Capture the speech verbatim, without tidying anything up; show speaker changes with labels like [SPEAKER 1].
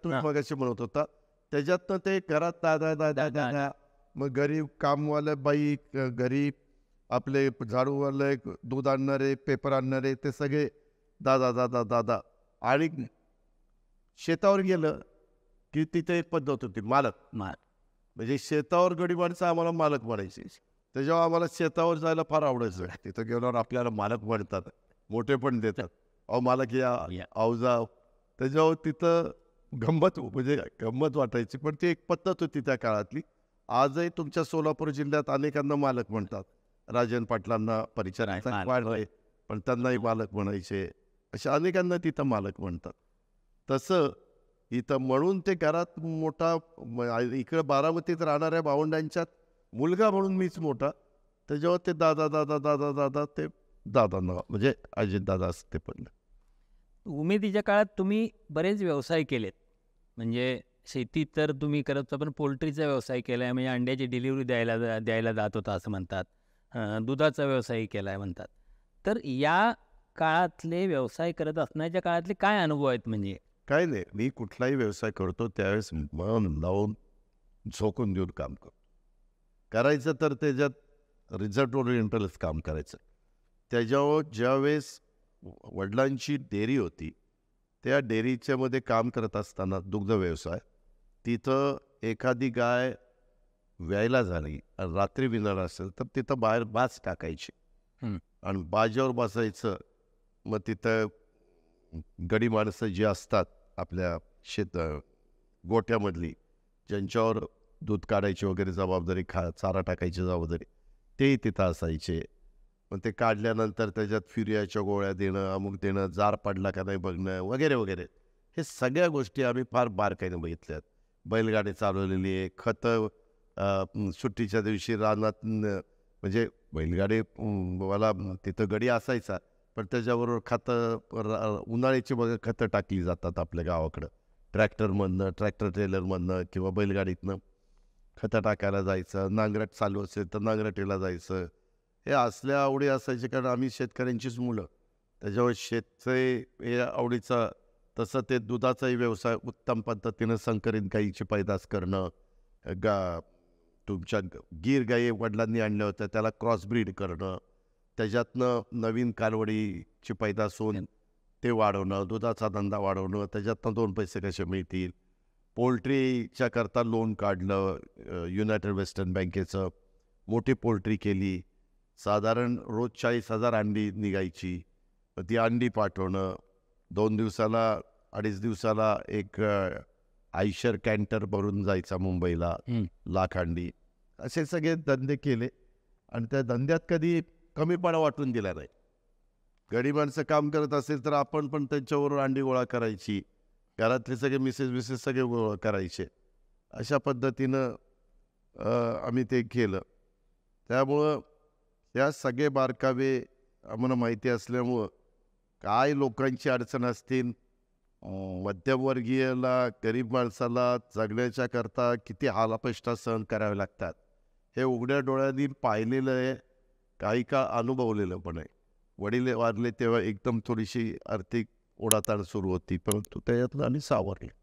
[SPEAKER 1] तुम्ही
[SPEAKER 2] हां.
[SPEAKER 1] मगाशी म्हणत होता त्याच्यातनं ते घरात दादा दादा दादा मग गरीब कामवाले बाई ग- गरीब आपले झाडूवाले दूध आणणारे पेपर आणणारे ते सगळे दादा दादा दादा. आणि शेतावर गेलं की तिथे एक पद्धत होती मालक.
[SPEAKER 2] माल
[SPEAKER 1] म्हणजे शेतावर गडी माणसं आम्हाला मालक म्हणायचे. त्याच्यावर आम्हाला शेतावर जायला फार आवडायचं. तिथं गेल्यावर आपल्याला मालक म्हणतात, मोठे पण देतात. अहो मालक या,
[SPEAKER 2] या.
[SPEAKER 1] अहो जाव. त्याच्यावर तिथं गंमत म्हणजे गंमत वाटायची. पण ती एक पद्धत होती त्या काळातली. आजही तुमच्या सोलापूर जिल्ह्यात अनेकांना मालक म्हणतात. राजन पाटलांना परिचय
[SPEAKER 2] मालक,
[SPEAKER 1] वाढले पण त्यांनाही मालक म्हणायचे. अशा अनेकांना तिथं मालक म्हणतात. तसं इथं म्हणून ते घरात मोठा म- इकडं बारामतीत राहणाऱ्या भावंडांच्यात मुलगा म्हणून मीच मोठा. त्याच्यावर ते दादा दादा दादा दादा ते दादा नाव म्हणजे अजित दादा असते पण.
[SPEAKER 2] उमेदीच्या काळात तुम्ही बरेच व्यवसाय केलेत. म्हणजे शेती तर तुम्ही करत होता, पण पोल्ट्रीचा व्यवसाय केला आहे, म्हणजे अंड्याची डिलिव्हरी द्यायला जा द्यायला जात होता असं म्हणतात. अ, दुधाचा व्यवसाय केला आहे म्हणतात. तर या काळातले व्यवसाय करत असण्याच्या काळातले काय अनुभव आहेत म्हणजे?
[SPEAKER 1] काय नाही, मी कुठलाही व्यवसाय करतो त्यावेळेस मन लावून झोकून देऊन काम करतो. करायचं तर त्याच्यात रिझल्ट ओरिएंटलच काम करायचं. त्याच्यावर ज्यावेळेस वडिलांची डेअरी होती त्या डेअरीच्या मध्ये काम करत असताना दुग्ध व्यवसाय, तिथं एखादी गाय व्यायला झाली आणि रात्री विणार असेल तर तिथं बाहेर बाज टाकायची
[SPEAKER 2] हं.
[SPEAKER 1] आणि बाजावर बसायचं. मग तिथं गडी माणसं जी असतात आपल्या शेत गोठ्यामधली, ज्यांच्यावर दूध काढायची वगैरे जबाबदारी, खा चारा टाकायची जबाबदारी, तेही तिथं असायचे. पण ते काढल्यानंतर त्याच्यात फिर्याच्या गोळ्या देणं, अमुक देणं, जार पडला का नाही बघणं वगैरे वगैरे, हे सगळ्या गोष्टी आम्ही फार बारकाईनं बघितल्यात. बैलगाडी चालवलेली आहे, खतं सुट्टीच्या दिवशी रानात न- म्हणजे बैलगाडी अं, मला तिथं गडी असायचा पण त्याच्याबरोबर खतं रा- उन्हाळ्याची बघा खतं टाकली जातात आपल्या गावाकडं. ट्रॅक्टरमधनं ट्रॅक्टर ट्रेलरमधनं किंवा बैलगाडीतनं खतं टाकायला जायचं. नांगरट चालू असेल तर नांगरटीला जायचं. हे असल्या आवडी असायचे कारण आम्ही शेतकऱ्यांचीच मुलं. त्याच्यावर शेतचे हे आवडीचा. तसं ते दुधाचाही व्यवसाय उत्तम पद्धतीनं संकरित गाईची पैदास करणं, गा तुमच्या ग- गीर गाई वडिलांनी आणल्या होत्या त्याला क्रॉस ब्रीड करणं, त्याच्यातनं नवीन कालवडीची पैदास होऊन ते वाढवणं, दुधाचा धंदा वाढवणं, त्याच्यातनं दोन पैसे कसे मिळतील. पोल्ट्रीच्या करता लोन काढलं अ, युनायटेड वेस्टर्न बँकेचं. मोठी पोल्ट्री केली. साधारण रोज चाळीस हजार अंडी निघायची. मग ती अंडी पाठवणं, दोन दिवसाला अडीच दिवसाला एक अ, आयशर कॅन्टर भरून जायचा मुंबईला,
[SPEAKER 2] हं.
[SPEAKER 1] लाख अंडी. असे सगळे धंदे केले आणि त्या धंद्यात कधी कमीपणा वाटून दिला नाही. गडी माणसं काम करत असेल तर आपण पण त्यांच्याबरोबर अंडी गोळा करायची. घरातले सगळे मिसेस मिसेस सगळे गोळा करायचे. अशा पद्धतीनं अ, आम्ही ते केलं. त्यामुळं या सगळे बारकावे आम्हाला माहिती असल्यामुळं काय लोकांची अडचण असतील, अं, मध्यमवर्गीयाला गरीब माणसाला जगण्याच्या करता किती हालापेष्टा सहन करावे लागतात हे उघड्या डोळ्यांनी पाहिलेलं आहे. काही काळ अनुभवलेलं पण आहे. वडील वारले तेव्हा एकदम थोडीशी आर्थिक ओढाताण सुरू होती परंतु त्याच्यातून आम्ही सावरले.